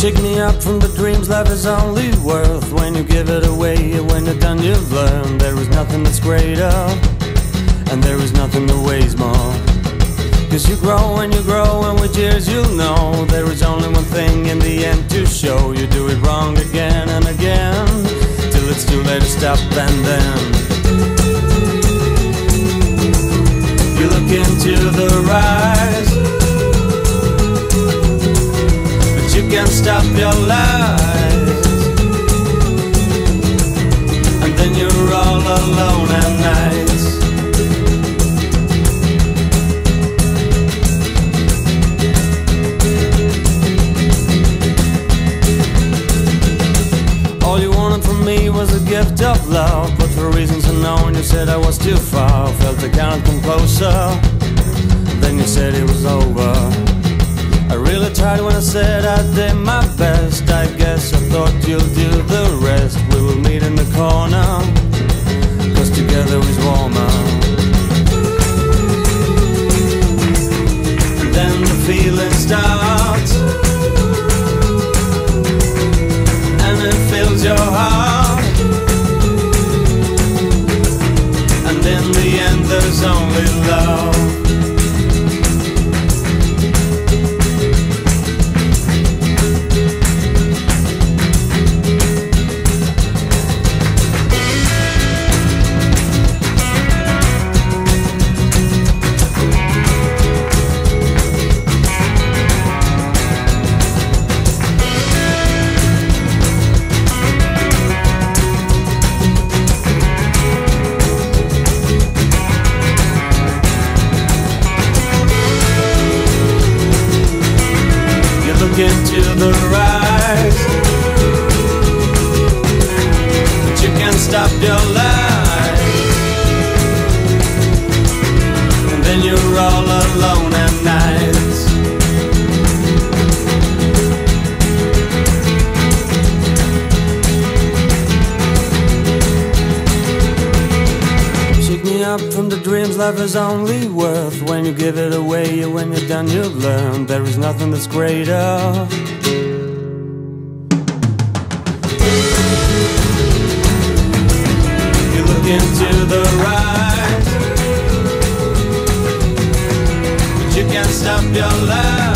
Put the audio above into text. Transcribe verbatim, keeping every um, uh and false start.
Shake me up from the dreams life is only worth when you give it away. When you're done you've learned there is nothing that's greater, and there is nothing that weighs more. Cause you grow and you grow, and with years you'll know there is only one thing in the end to show. You do it wrong again and again till it's too late to stop, and then you look into the rise, but you can't stop your lies, and then you're all alone at night. All you wanted from me was a gift of love, but for reasons unknown you said I was too far. Felt I can't come closer, then you said it was over. I really tried when I said I did my best. I guess I thought you'll do the rest. We will meet in the corner, cause together is warmer. And then the feeling starts, and it fills your heart, and in the end there's only love. Into the rise, but you can't stop your life, and then you're all alone at night. Shake me up from the dreams life is only worth when you give it away. When you're done you've learned there is nothing that's greater. You look into the rise, but you can't stop your life,